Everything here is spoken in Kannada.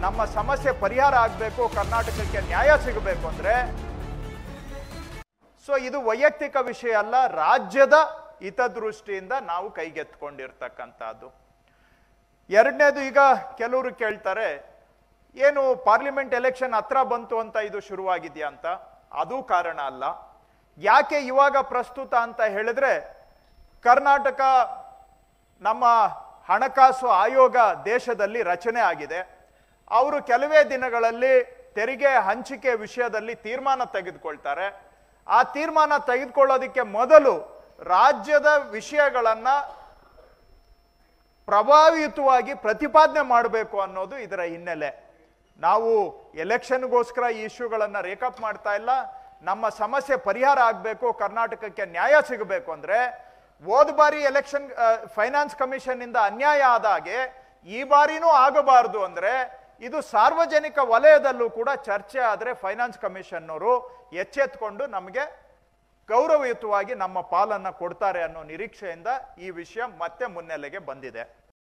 ನಮ್ಮ ಸಮಸ್ಯೆ ಪರಿಹಾರ ಆಗಬೇಕು, ಕರ್ನಾಟಕಕ್ಕೆ ನ್ಯಾಯ ಸಿಗಬೇಕು ಅಂದ್ರೆ ಸೊ ಇದು ವೈಯಕ್ತಿಕ ವಿಷಯ ಅಲ್ಲ, ರಾಜ್ಯದ ಹಿತದೃಷ್ಟಿಯಿಂದ ನಾವು ಕೈಗೆತ್ತಿಕೊಂಡಿರ್ತಕ್ಕಂಥದ್ದು. ಎರಡನೇದು, ಈಗ ಕೆಲವರು ಕೇಳ್ತಾರೆ ಏನು ಪಾರ್ಲಿಮೆಂಟ್ ಎಲೆಕ್ಷನ್ ಹತ್ರ ಬಂತು ಅಂತ ಇದು ಶುರುವಾಗಿದೆಯಾ ಅಂತ. ಅದು ಕಾರಣ ಅಲ್ಲ. ಯಾಕೆ ಇವಾಗ ಪ್ರಸ್ತುತ ಅಂತ ಹೇಳಿದ್ರೆ, ಕರ್ನಾಟಕ ನಮ್ಮ ಹಣಕಾಸು ಆಯೋಗ ದೇಶದಲ್ಲಿ ರಚನೆ ಆಗಿದೆ. ಅವರು ಕೆಲವೇ ದಿನಗಳಲ್ಲಿ ತೆರಿಗೆ ಹಂಚಿಕೆ ವಿಷಯದಲ್ಲಿ ತೀರ್ಮಾನ ತೆಗೆದುಕೊಳ್ತಾರೆ. ಆ ತೀರ್ಮಾನ ತೆಗೆದುಕೊಳ್ಳೋದಕ್ಕೆ ಮೊದಲು ರಾಜ್ಯದ ವಿಷಯಗಳನ್ನ ಪ್ರಭಾವಿತವಾಗಿ ಪ್ರತಿಪಾದನೆ ಮಾಡಬೇಕು ಅನ್ನೋದು ಇದರ ಹಿನ್ನೆಲೆ. ನಾವು ಎಲೆಕ್ಷನ್ಗೋಸ್ಕರ ಈ ಇಶ್ಯೂಗಳನ್ನ ರೇಕಪ್ ಮಾಡ್ತಾ ಇಲ್ಲ. ನಮ್ಮ ಸಮಸ್ಯೆ ಪರಿಹಾರ ಆಗಬೇಕು, ಕರ್ನಾಟಕಕ್ಕೆ ನ್ಯಾಯ ಸಿಗಬೇಕು ಅಂದ್ರೆ ಹೋದ ಬಾರಿ ಎಲೆಕ್ಷನ್ ಫೈನಾನ್ಸ್ ಕಮಿಷನ್ ಇಂದ ಅನ್ಯಾಯ ಆದಾಗೆ ಈ ಬಾರಿನೂ ಆಗಬಾರದು ಅಂದ್ರೆ ಇದು ಸಾರ್ವಜನಿಕ ವಲಯದಲ್ಲೂ ಕೂಡ ಚರ್ಚೆ ಆದ್ರೆ ಫೈನಾನ್ಸ್ ಕಮಿಷನ್ ಅವರು ಎಚ್ಚೆತ್ಕೊಂಡು ನಮಗೆ ಗೌರವಯುತವಾಗಿ ನಮ್ಮ ಪಾಲನ್ನ ಕೊಡ್ತಾರೆ ಅನ್ನೋ ನಿರೀಕ್ಷೆಯಿಂದ ಈ ವಿಷಯ ಮತ್ತೆ ಮುನ್ನೆಲೆಗೆ ಬಂದಿದೆ.